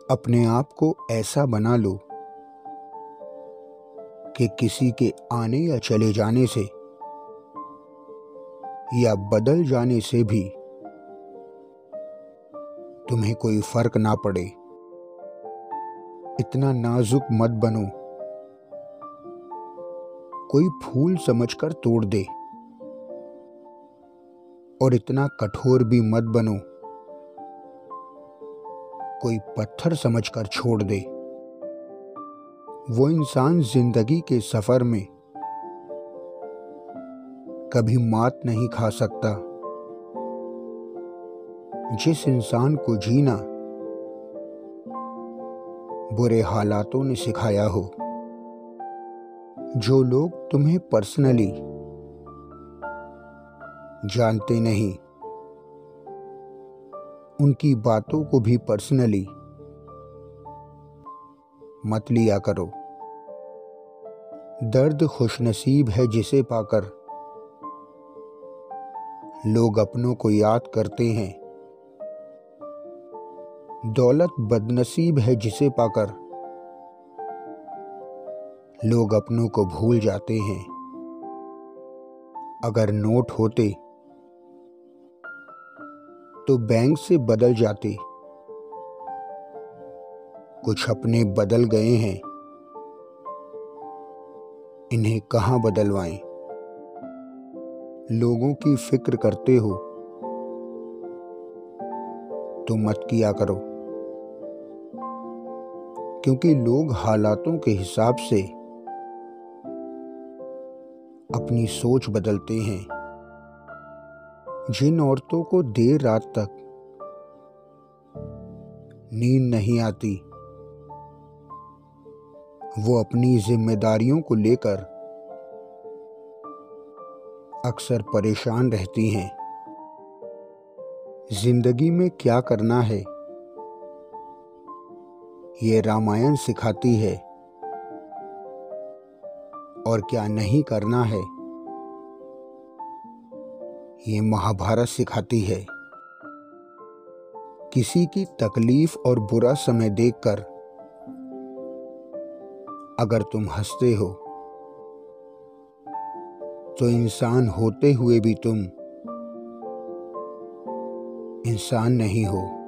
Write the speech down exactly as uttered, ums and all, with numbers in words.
अपने आप को ऐसा बना लो कि किसी के आने या चले जाने से या बदल जाने से भी तुम्हें कोई फर्क ना पड़े। इतना नाजुक मत बनो कोई फूल समझकर तोड़ दे, और इतना कठोर भी मत बनो कोई पत्थर समझकर छोड़ दे। वो इंसान जिंदगी के सफर में कभी मात नहीं खा सकता जिस इंसान को जीना बुरे हालातों ने सिखाया हो। जो लोग तुम्हें पर्सनली जानते नहीं, उनकी बातों को भी पर्सनली मत लिया करो। दर्द खुशनसीब है जिसे पाकर लोग अपनों को याद करते हैं। दौलत बदनसीब है जिसे पाकर लोग अपनों को भूल जाते हैं। अगर नोट होते तो बैंक से बदल जाते, कुछ अपने बदल गए हैं, इन्हें कहाँ बदलवाएं। लोगों की फिक्र करते हो तो मत किया करो, क्योंकि लोग हालातों के हिसाब से अपनी सोच बदलते हैं। जिन औरतों को देर रात तक नींद नहीं आती, वो अपनी जिम्मेदारियों को लेकर अक्सर परेशान रहती हैं। जिंदगी में क्या करना है ये रामायण सिखाती है, और क्या नहीं करना है ये महाभारत सिखाती है। किसी की तकलीफ और बुरा समय देखकर अगर तुम हंसते हो तो इंसान होते हुए भी तुम इंसान नहीं हो।